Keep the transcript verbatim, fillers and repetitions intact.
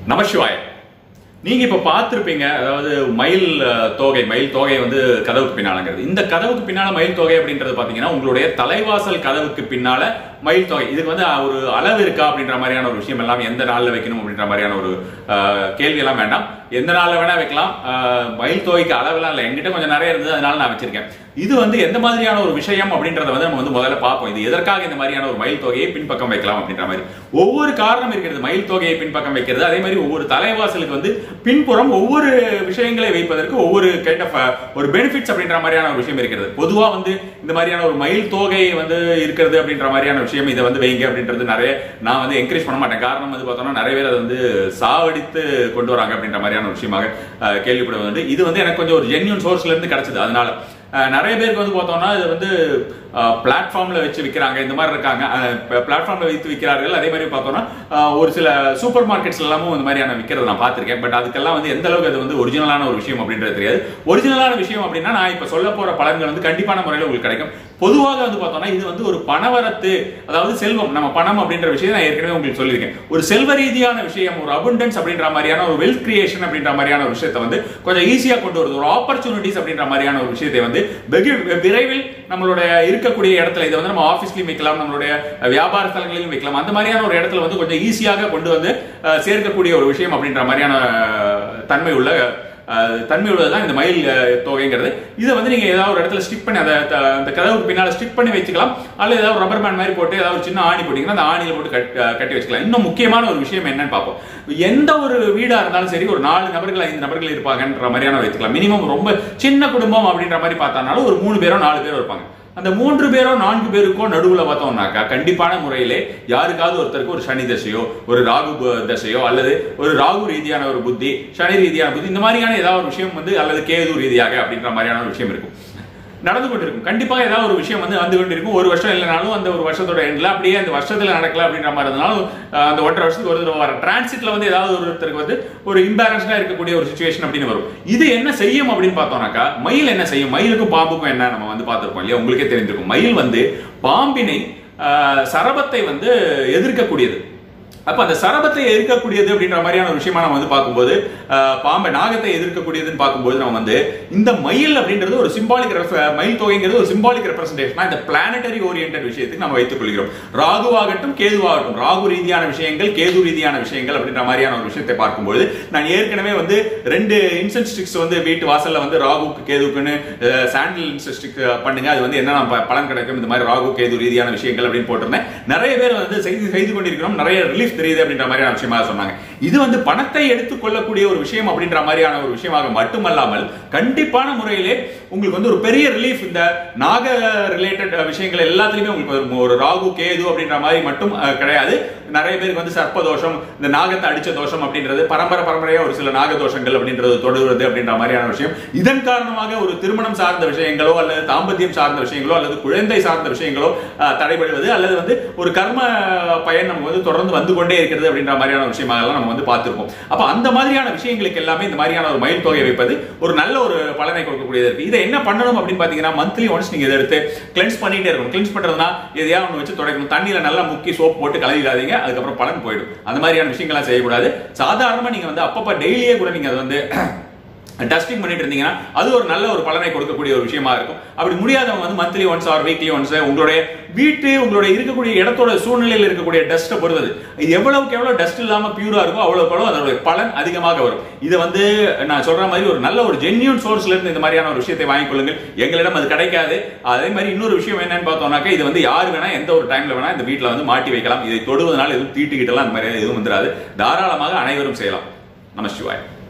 நமசிவாய. நீங்க இப்ப பார்த்திருப்பீங்க, அதாவது மயில் தோகை மயில் தோகை வந்து கதவுக்கு பின்னாலங்கிறது. இந்த கதவுக்கு பின்னால மயில் தோகை அப்படின்றது பாத்தீங்கன்னா உங்களுடைய தலைவாசல் கதவுக்கு பின்னால மயில் தொகை. இதுக்கு வந்து ஒரு அளவு இருக்கா அப்படின்ற மாதிரியான ஒரு விஷயம் எல்லாம், எந்த நாள்ல வைக்கணும் அப்படின்ற மாதிரியான ஒரு கேள்வி எல்லாம் வேண்டாம். எந்த நாள்ல வேணா வைக்கலாம். மயில் தொகைக்கு அளவெல்லாம் இல்லை, என்கிட்ட கொஞ்சம் நிறைய இருந்தது, அதனால நான் வச்சிருக்கேன். இது வந்து எந்த மாதிரியான ஒரு விஷயம் அப்படின்றத வந்து நம்ம வந்து முதல்ல பார்ப்போம். இது எதற்காக இந்த மாதிரியான ஒரு மயில் தொகையை பின்பக்கம் வைக்கலாம் அப்படின்ற மாதிரி ஒவ்வொரு காரணம் இருக்கிறது. மயில் தொகையை பின்பக்கம் வைக்கிறது, அதே மாதிரி ஒவ்வொரு தலைவாசலுக்கு வந்து பின்புறம் ஒவ்வொரு விஷயங்களை வைப்பதற்கு ஒவ்வொரு கைண்ட் ஆஃப் ஒரு பெனிஃபிட்ஸ் அப்படின்ற மாதிரியான ஒரு விஷயம் இருக்கிறது. பொதுவா வந்து இந்த மாதிரியான ஒரு மயில் தொகை வந்து இருக்கிறது அப்படின்ற மாதிரியான விஷயம், இதை வந்து வைங்க அப்படின்றது நிறைய நான் வந்து என்கரேஜ் பண்ண மாட்டேன். காரணம் வந்து பார்த்தோம்னா நிறைய பேர் அதை வந்து சாவடித்து கொண்டு வராங்க அப்படின்ற மாதிரியான ஒரு விஷயமாக கேள்விப்படுவது. இது வந்து எனக்கு கொஞ்சம் ஒரு ஜென்யூன் சோர்ஸ்ல இருந்து கிடைச்சது. அதனால நிறைய பேருக்கு வந்து பார்த்தோம்னா இது வந்து பிளாட்ஃபார்ம்ல வச்சு விற்கிறாங்க, இந்த மாதிரி இருக்காங்க, பிளாட்ஃபார்ம்ல வைத்து விற்கிறார்கள். அதே மாதிரி பார்த்தோம்னா ஒரு சில சூப்பர் மார்க்கெட்ஸ் எல்லாமும் இந்த மாதிரியான விற்கிறத நான் பார்த்திருக்கேன். பட் அதுக்கெல்லாம் வந்து எந்த அளவுக்கு அது வந்து ஒரிஜினலான ஒரு விஷயம் அப்படின்றது தெரியாது. ஒரிஜினலான விஷயம் அப்படின்னா நான் இப்ப சொல்ல போற பலன்கள் வந்து கண்டிப்பான முறையில் உங்களுக்கு கிடைக்கும். பொதுவாக வந்து பார்த்தோம்னா இது வந்து ஒரு பணவரத்து, அதாவது செல்வம், நம்ம பணம் அப்படின்ற விஷயம் நான் ஏற்கனவே உங்களுக்கு சொல்லியிருக்கேன். ஒரு செல்வ ரீதியான விஷயம், ஒரு அபண்டன்ஸ் அப்படின்ற மாதிரியான ஒரு வெல்த் கிரியேஷன் அப்படின்ற மாதிரியான ஒரு விஷயத்தை வந்து கொஞ்சம் ஈஸியா கொண்டு வருது. ஒரு ஆப்பர்ச்சுனிட்டிஸ் அப்படின்ற மாதிரியான ஒரு விஷயத்தை வந்து வெகு விரைவில் நம்மளுடைய இருக்கக்கூடிய இடத்துல, இதை வந்து நம்ம ஆபீஸ்லயும் வைக்கலாம், நம்மளுடைய வியாபார ஸ்தலங்களிலும் வைக்கலாம். அந்த மாதிரியான ஒரு இடத்துல வந்து கொஞ்சம் ஈஸியாக கொண்டு வந்து சேர்க்கக்கூடிய ஒரு விஷயம் அப்படின்ற மாதிரியான தன்மை உள்ள தன்மை உள்ளதுதான் இந்த மயில் தொகைங்கிறது. இதை வந்து நீங்க ஏதாவது ஒரு இடத்துல ஸ்டிக் பண்ணி அதை அந்த கதவுக்கு பின்னால ஸ்டிக் பண்ணி வச்சுக்கலாம். அல்லது ஏதாவது ரப்பர் பேண்ட் மாதிரி போட்டு ஏதாவது சின்ன ஆணி போட்டீங்கன்னா அந்த ஆணியில போட்டு கட்டி வச்சுக்கலாம். இன்னும் முக்கியமான ஒரு விஷயம் என்னன்னு பார்ப்போம். எந்த ஒரு வீடா இருந்தாலும் சரி, ஒரு நாலு நபர்கள் ஐந்து நபர்கள் இருப்பாங்கன்ற மாதிரியான வச்சுக்கலாம். மினிமம் ரொம்ப சின்ன குடும்பம் அப்படின்ற மாதிரி பார்த்தாலும் ஒரு மூணு பேரோ நாலு பேரோ இருப்பாங்க. அந்த மூன்று பேரோ நான்கு பேருக்கோ நடுவுல பார்த்தோம்னாக்கா கண்டிப்பான முறையிலே யாருக்காவது ஒருத்தருக்கு ஒரு சனி தசையோ, ஒரு ராகு தசையோ, அல்லது ஒரு ராகு ரீதியான ஒரு புத்தி, சனி ரீதியான புத்தி, இந்த மாதிரியான ஏதாவது ஒரு விஷயம் வந்து, அல்லது கேது ரீதியாக அப்படின்ற மாதிரியான ஒரு விஷயம் இருக்கும், நடந்து கொண்டிருக்கும். கண்டிப்பாக ஏதாவது ஒரு விஷயம் வந்து வந்து கொண்டிருக்கும். ஒரு வருஷம் இல்லைனாலும் அந்த ஒரு வருஷத்தோட எண்ட்ல அப்படியே அந்த வருஷத்துல நடக்கல அப்படின்ற மாதிரி இருந்தாலும் அந்த ஒன்றரை வருஷத்துக்கு ஒரு தடவை வர டிரான்சிட்ல வந்து ஏதாவது ஒருத்தருக்கு வந்து ஒரு இம்பேலன்ஸ்டா இருக்கக்கூடிய ஒரு சிச்சுவேஷன் அப்படின்னு வரும். இது என்ன செய்யும் அப்படின்னு பார்த்தோம்னாக்கா, மயில் என்ன செய்யும்? மயிலுக்கும் பாம்புக்கும் என்ன நம்ம வந்து பார்த்திருப்போம் இல்லையா, உங்களுக்கே தெரிஞ்சிருக்கும். மயில் வந்து பாம்பினை சரபத்தை வந்து எதிர்க்கக்கூடியது. அப்ப அந்த சரபத்தை எதிர்க்கக்கூடியது அப்படின்ற மாதிரியான ஒரு விஷயமா நம்ம வந்து பார்க்கும்போது, பாம்பை நாகத்தை எதிர்க்கக்கூடியதுன்னு பார்க்கும்போது நம்ம வந்து இந்த மயில் அப்படின்றது ஒரு சிம்பாலிக், மயில் தொகைங்கிறது ஒரு சிம்பாலிக் ரெப்ரசன்டேஷனா இந்த பிளானட்டரி ஓரியன்டட் விஷயத்துக்கு நம்ம வைத்துக் கொள்கிறோம். ராகுவாகட்டும் கேதுவாகட்டும், ராகு ரீதியான விஷயங்கள், கேது ரீதியான விஷயங்கள் அப்படின்ற மாதிரியான ஒரு விஷயத்தை பார்க்கும்போது, நான் ஏற்கனவே வந்து ரெண்டு இன்சென்ஸ் ஸ்டிக்ஸ் வந்து வீட்டு வாசல்ல வந்து ராகுக்கு கேதுக்குன்னு சாண்டில் இன்சென்ஸ் ஸ்டிக் பண்ணுங்க, அது வந்து என்ன பலன் கிடைக்கும், இந்த மாதிரி ராகு கேது ரீதியான விஷயங்கள் அப்படின்னு போட்டிருந்தேன். நிறைய பேர் வந்து செய்து செய்து கொண்டிருக்கிறோம், நிறைய ரிலீஃப் தெரியுது அப்படின்ற மாதிரியான விஷயமா சொன்னாங்க. இது வந்து பணத்தை எடுத்துக் கொள்ளக்கூடிய ஒரு விஷயம் அப்படின்ற மாதிரியான ஒரு விஷயமாக மட்டுமல்லாமல் கண்டிப்பான முறையிலே உங்களுக்கு வந்து ஒரு பெரிய ரிலீஃப். இந்த நாக ரிலேட்டட் விஷயங்கள் எல்லாத்துலயுமே உங்களுக்கு ஒரு ராகு கேது அப்படின்ற மாதிரி மட்டும் கிடையாது. நிறைய பேருக்கு வந்து சர்ப்ப தோஷம், இந்த நாகத்தை அடிச்ச தோஷம் அப்படின்றது பரம்பரை பரம்பரையா ஒரு சில நாக தோஷங்கள் அப்படின்றது தொடர்வது அப்படின்ற மாதிரியான விஷயம். இதன் காரணமாக ஒரு திருமணம் சார்ந்த விஷயங்களோ, அல்லது தாம்பத்தியம் சார்ந்த விஷயங்களோ, அல்லது குழந்தை சார்ந்த விஷயங்களோ தடைபடுவது, அல்லது வந்து ஒரு கர்ம பயன் நம்ம வந்து தொடர்ந்து வந்து கொண்டே இருக்கிறது அப்படின்ற மாதிரியான விஷயமாக எல்லாம் நம்ம வந்து பார்த்திருப்போம். அப்ப அந்த மாதிரியான விஷயங்களுக்கு எல்லாமே இந்த மாதிரியான ஒரு மயில் தொகை வைப்பது ஒரு நல்ல ஒரு பலனை கொடுக்கக்கூடியது இருக்கு. இதை என்ன பண்ணணும் அப்படின்னு பாத்தீங்கன்னா, மந்த்லி ஒன்ஸ் நீங்க இதை எடுத்து கிளென்ஸ் பண்ணிட்டே இருக்கணும். கிளென்ஸ் பண்றதுனா எதையாவது ஒன்று வச்சு துடைக்கணும். தண்ணியில நல்லா முக்கி சோப் போட்டு கலவிடாதீங்க, அதுக்கப்புறம் பலன் போயிடும். அந்த மாதிரியான விஷயங்கள்லாம் செய்யக்கூடாது. சாதாரணமா நீங்க வந்து அப்பப்ப டெய்லியே கூட நீங்க அதை வந்து டஸ்டிங் பண்ணிட்டு இருந்தீங்கன்னா அது ஒரு நல்ல ஒரு பலனை கொடுக்கக்கூடிய ஒரு விஷயமா இருக்கும். அப்படி முடியாதவங்க வந்து monthly once or weekly once உங்களுடைய வீட்டு, உங்களுடைய இருக்கக்கூடிய இடத்தோட சூழ்நிலையில் இருக்கக்கூடிய டஸ்ட்டை பொறுத்தது, இது எவ்வளவுக்கு எவ்வளவு டஸ்ட் இல்லாம பியூரா இருக்கும் அவ்வளவுக்கு அவ்வளவு அதோட பலன் அதிகமாக வரும். இதை வந்து நான் சொல்ற மாதிரி ஒரு நல்ல ஒரு ஜென்யூன் சோர்ஸ்ல இருந்து இந்த மாதிரியான ஒரு விஷயத்தை வாங்கிக் கொள்ளுங்கள். எங்களிடம் அது கிடைக்காது. அதே மாதிரி இன்னொரு விஷயம் என்னன்னு பார்த்தோம்னாக்கா, இது வந்து யாரு வேணா எந்த ஒரு டைம்ல வேணா இந்த வீட்டுல வந்து மாட்டி வைக்கலாம். இதை தொடுவதனால எதுவும் தீட்டுக்கிட்டலாம் அந்த மாதிரி எதுவும் வந்துடாது. தாராளமாக அனைவரும் செய்யலாம். நமசிவாய.